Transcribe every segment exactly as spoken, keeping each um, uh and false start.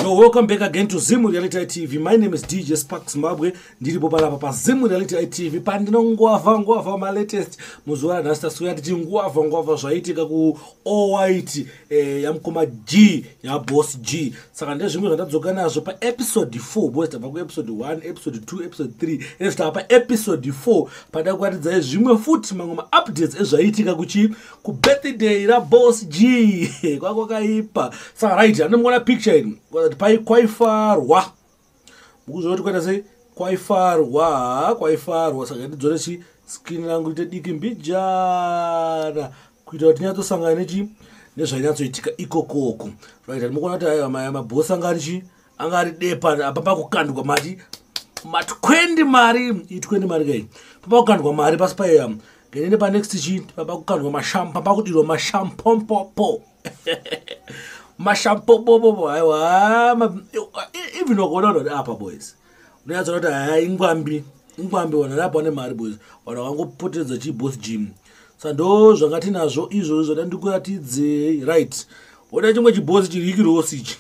Yo, welcome back again to Zimu Reality I T V. My name is D J Spark Zimbabwe. Ndiri popala papa Zimu Reality I T V. Pandino nguava nguava my latest muzuwa nasta suya titi nguava nguava zvaitika ku All White eh, yamkoma G ya boss G. Saka ndezvo zvimwe zvandadzoka nazvo pa episode four. Boys tabva ku episode one, episode two, episode three. Ene tava pa episode four. Pada kuratidza zvimwe futi mamwe ma updates ezvaitika kuchi ku birthday ra boss G. Kwako kaipa. Saka right, anomuona picture ino. Pai kwaifarwa mukuzoti kwenda sei kwaifarwa kwaifarwa saka ndidzore chi skin rangu ite diki mbijana kuita kuti nyatosangana nechi nezvanyatsoitika ikokoko right mukuona kuti ayo maboss angari chi angari depa apa kukandwa mati matkwendi mari itwendi mari kai papa kukandwa mari pasi pa ngene pa next chi papa kukandwa mashampa papa kudirwa mashampompopo mashampo bobo aiwa even wakaona apa boys unoyatsona kuti hai ingwambi ingwambi wana lapo ane mari boys wana wangopotedza chi boss gym saka ndo zvangati nazvo izvo zvoda ndikuratidze right ona chimwe chiboss chirikirosi ichi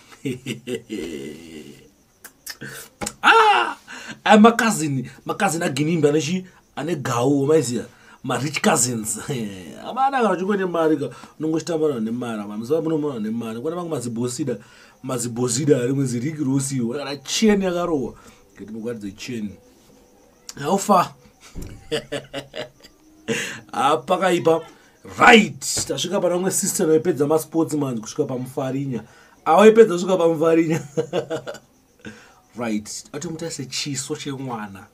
ah ai makazini makazini aginimbi anechi ane gawu maiziya ma rich cousins abana kana chingone mari ka nongoshitambana nemara mamisa munomona nemari kwana mangu mazibosida mazibosida ari mweziriki rosiwa kana cheni yakarowa ngeti mukwadze cheni aufa apa kaipa right tasvika pana umwe sister noipedza ma sports man kusvika pamufarinya awaipedza kusvika pamufarinya right ati mutaise chiso chemwana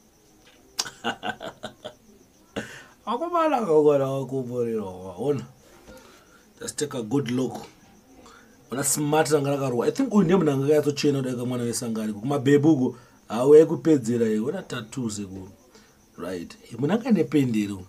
akomala kakwana wakuporera waona just take a good look ona smart ranga rakarowa I think uyu ndiye munhu anga yakatsochena kudaika mwana wesangari kumabhebuko hawe kupedzera iyo ona tattoos ku right munhu anga nependero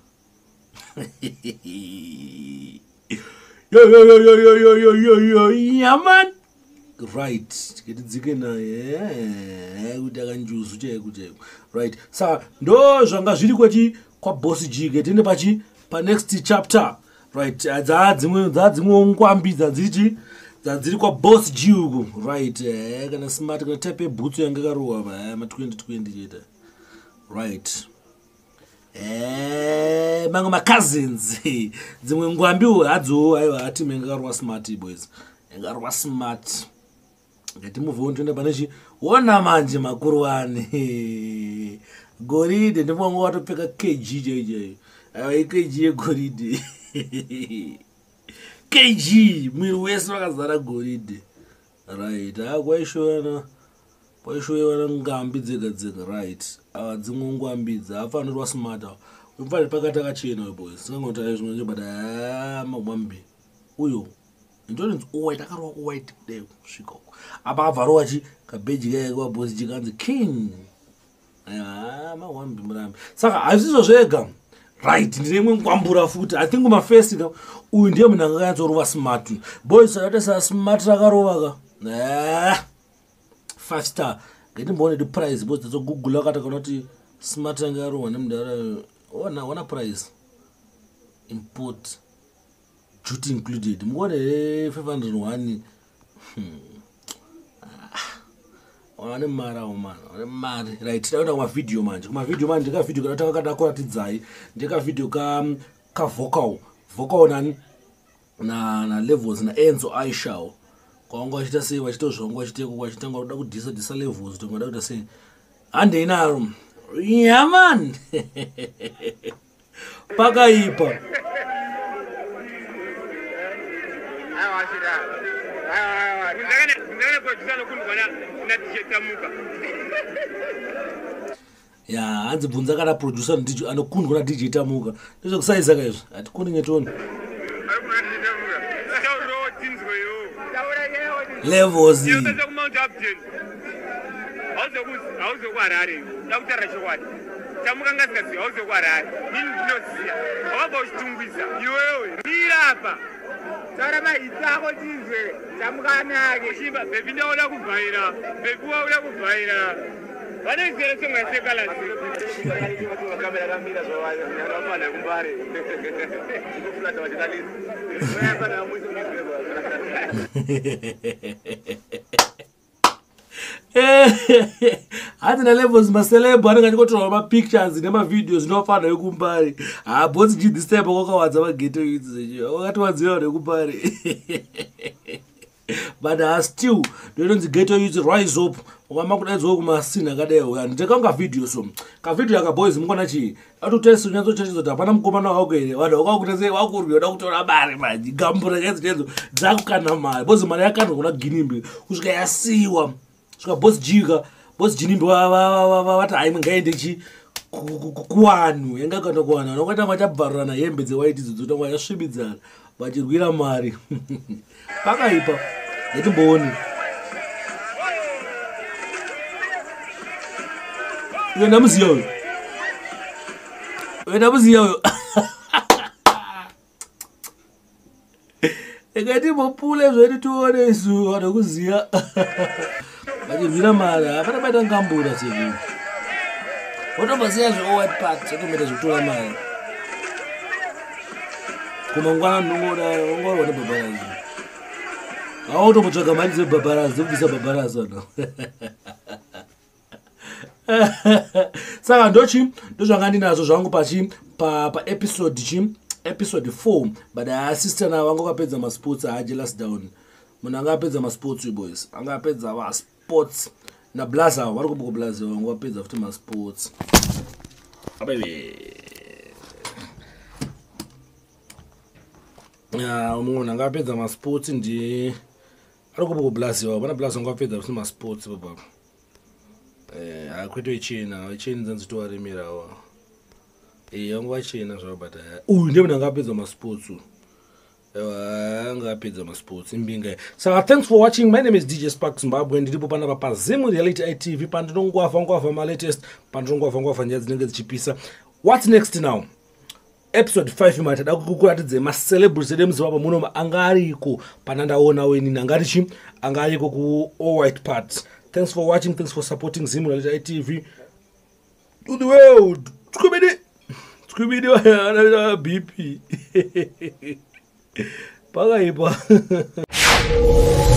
yo yo yo yo yo yo yo yo yo yaman right ketidzike naye kuti akanjuzu chaiko chaiko right saka ndo zvanga zviri kwati kwa boss G getine pachi pa next chapter right dza dzimwe dza dzimwe ngwambi dzanziti dzanziri kwa boss G uko right eh kana smart kana type boots yanga karowa ba ma twenty twenty cheta right eh mango ma cousins dzimwe ngwambi hadzo aiwa ati menga karowa smart boys enga karowa smart ngati muvho ndenda panechi wona manje makuru ane goride ndimwangu watopeka kg jeje ayi kg yegoride kg mwiri wese wakazara goride right akwaishona kwaishowana ngambi dzega dzega right awa dzimwe ngwambi dzafanirwa smart umfane pakati akachena boys singangoti ayi zvimwe but ah magwambi uyo ndoni white akarwa white day sviko apa avharwa chi kabeji kaya kwa boss jikanzi king ah mawambi murambi saka azvizo zvega right ndimwe ngwambura futi I think ma first uyu ndiye munhu anga yakatsorova smart boys sakati sa smart rakarova ka eh five star ngeti mbone the price boys tso google akata kana kuti smart anga yarowa nemndara ona ona price import duty included ngone five hundred one hmm wane mara man wane mari right taona kuma video manje kuma video manje ka video kana takakada kuratidzai ndeka video ka ka vocal vocal nani na na levels na Enzo Aishao kwaonga chita sei wachitozvongwa chiteko kwachitanga kuda kudisa disa levels tongoda kuita sei hande inaro yeah man pakaipa ya hanzi bvunza kana producer ndiji anokundwa na D J Tamuka ndizvo kusaiza kaizvo ati kundi ngetoni levels Tamuka ngasikasi hauzokuharare nini ndinoziya wabva uchitungwiza iwewe mirapa Sara maitako tizwe Tamuka nake shimba bebi ndaoda kubvaira bebi wauda kubvaira vane zero semwe sekala kamera kamira zvawayo ndakafana kumbare ndikufuna vachidalisa vaya kana mwizo hati na levels macelebo anenge achikotora ma pictures nema videos inofana yekumbari ah boss G this time kwakawadza ma ghetto youths wakati wadziwa nekumbari but uh, still ndinonzi ghetto youths rise up wama kudaidzwa kuma scene akadaiwo ndikanga video so ka video yaka boys mungona chi atutese unyazo chechizo hapana mukomana wako ere vanhu vakakutese wakurwi oda kutora mari manje gambura chadzo chadzo dzakukana mari bozi mari yakandwa kuna ginimbi kusvika yasiwa svika boss Jika boss Ginimbi vati hai ngaende chi kuwanhu yanga kana kuwanhu anokwata machabvarana hembe dzewaiti idzo dzotanga yasvibidzana vachirwira mari pakaipa yatimbooni iwe ndamuziya uyo iwe ndamuziya uyo ikatimbopule zvedu tione isu vanokuziya vachirwira mari hapana baita ngambura seku wotombasiya zveowhite part otomboita zvekutora mari kumangwana ndinongoda ongorwa nebhabharazi awotombotsvaga mari dzebhabharazi dzekubvisa bhabharazi ano saka ndochi ndozvanga ndinazvo zvangu pachi paepisode chi episode four but assistant na wangu kapedza ma sports ajelas down munhu anga apedza ma sports boys anga apedza va sports na blaza vari kubuka blaza wangu apedza futi ma sports abebe ya munhu anga apedza ma sports ndi ari kubuka blaza wana blaza wangu apedza futi ma sports baba eh akwete ichina ichina dzanzito arimira wa eh wangu wachina zvo but uyu ndiye munhu anga apedza ma sports anga apedza ma sports imbinga. So thanks for watching. My name is D J Sparks Zimbabwe ndiripo panapa pa Zimu Reality I T V pandinongwavha ngwavha ma latest pandinongwavha ngwavha nyaya dzinenge dzichipisa. What's next now? Episode five matada kukuratidze ma celebrities emuZimbabwe muno anga ariko panandaona weni anga richi anga ariko ku all white parts. Thanks for watching. Thanks for supporting Zimu Reality I T V to the world. Tskumidi tskumidi wa B P Pakaipa.